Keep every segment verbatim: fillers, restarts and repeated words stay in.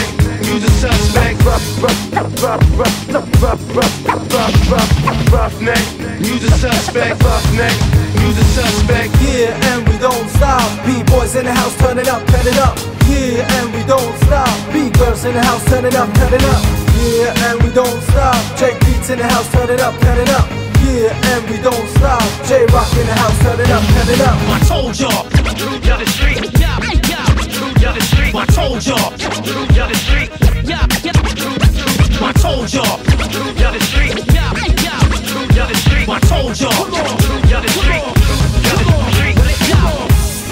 use a suspect. Rough, rough, rough, rough, rough, rough, rough, rough, rough, roughneck, use a suspect. Roughneck, use a suspect. Yeah, and we don't stop. B-boys in the house, turn it up, turn it up. Yeah, and we don't stop. B-girls in the house, turn it up, turn it up. Yeah, and we don't stop. J-Beats in the house, turn it up, turn it up. Yeah, and we don't stop. J-Rock in the house, turn it up, turn it up. I told y'all, through the street, yeah, yeah, through the street. I told y'all, through the street, yeah, yeah. I told y'all, through the street, yeah, yeah, through the street. I told y'all, through the street, through the street, yeah.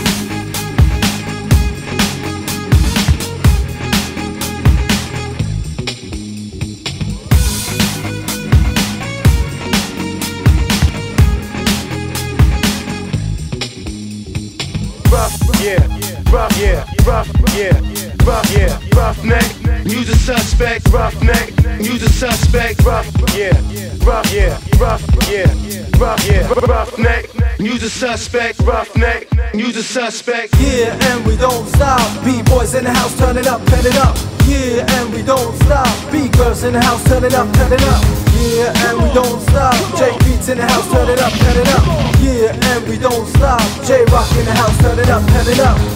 Rough, yeah, rough, yeah, rough, yeah, rough, yeah, roughneck, use a suspect. Roughneck, use a suspect. Rough, yeah, rough, yeah, rough, yeah, rough, yeah, roughneck, use a suspect. Roughneck, use a suspect. Yeah, and we don't stop. B-boys in the house, turn it up, turn it up. Yeah, and we don't stop. B-girls in the house, turn it up, turn it up. Yeah, and we don't stop. J-Beats in the house, turn it up, turn it up. Yeah, and we don't stop. J-Rock in the house, turn it up, turn it up.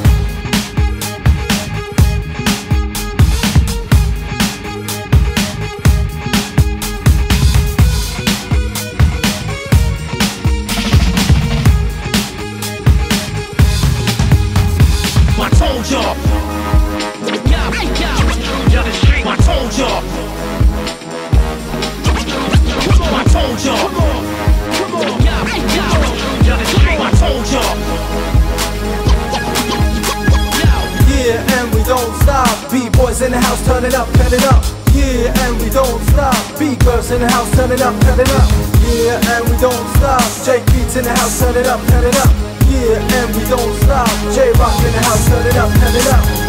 I told y'all, yeah, yeah, through the street. I told y'all, I told y'all, yeah, yeah, through the street. I told y'all, yeah, and we don't stop. B-boys in the house, turn it up, turn it up. Yeah, and we don't stop. B-girls in the house, turn it up, turn it up. Yeah, and we don't stop. J-Beats in the house, turn it up, turn it up. Yeah, and we don't stop. J-Rock in the house, turn it up, turn it up.